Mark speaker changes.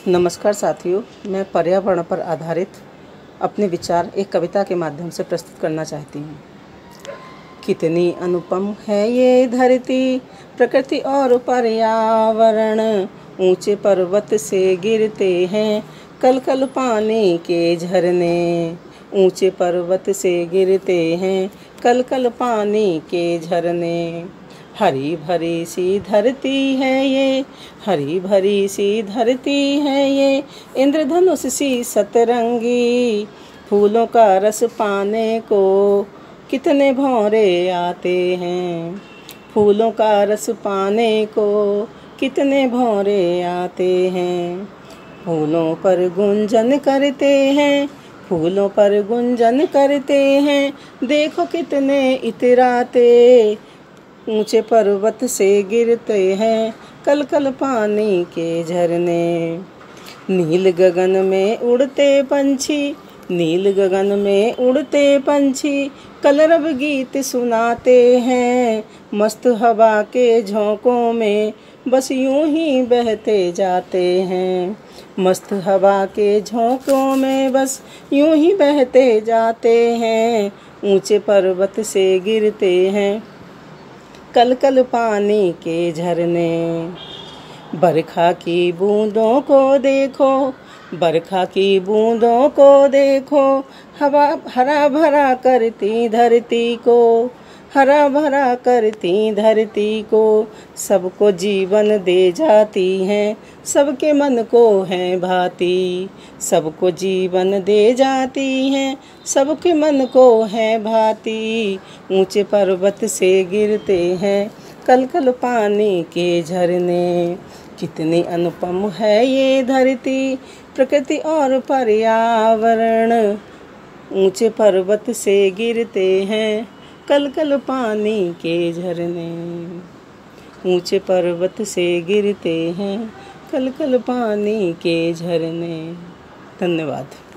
Speaker 1: नमस्कार साथियों, मैं पर्यावरण पर आधारित अपने विचार एक कविता के माध्यम से प्रस्तुत करना चाहती हूँ। कितनी अनुपम है ये धरती, प्रकृति और पर्यावरण, ऊंचे पर्वत से गिरते हैं कल कल पानी के झरने। ऊंचे पर्वत से गिरते हैं कल कल पानी के झरने। हरी भरी सी धरती है ये, हरी भरी सी धरती है ये, इंद्रधनुष सी सतरंगी। फूलों का रस पाने को कितने भौरे आते हैं, फूलों का रस पाने को कितने भौरे आते हैं। फूलों पर गुंजन करते हैं, फूलों पर गुंजन करते हैं, देखो कितने इतराते। ऊंचे पर्वत से गिरते हैं कल कल पानी के झरने। नील गगन में उड़ते पंछी, नील गगन में उड़ते पंछी, कलरव गीत सुनाते हैं। मस्त हवा के झोंकों में बस यूं ही बहते जाते हैं, मस्त हवा के झोंकों में बस यूं ही बहते जाते हैं। ऊंचे पर्वत से गिरते हैं कल कल पानी के झरने। बरखा की बूंदों को देखो, बरखा की बूंदों को देखो, हवा हरा भरा करती धरती को, हरा भरा करती धरती को। सबको जीवन दे जाती हैं, सबके मन को है भाती, सबको जीवन दे जाती हैं, सबके मन को है भाती। ऊंचे पर्वत से गिरते हैं कल कल पानी के झरने। कितनी अनुपम है ये धरती, प्रकृति और पर्यावरण, ऊंचे पर्वत से गिरते हैं कल कल पानी के झरने। ऊंचे पर्वत से गिरते हैं कल कल पानी के झरने। धन्यवाद।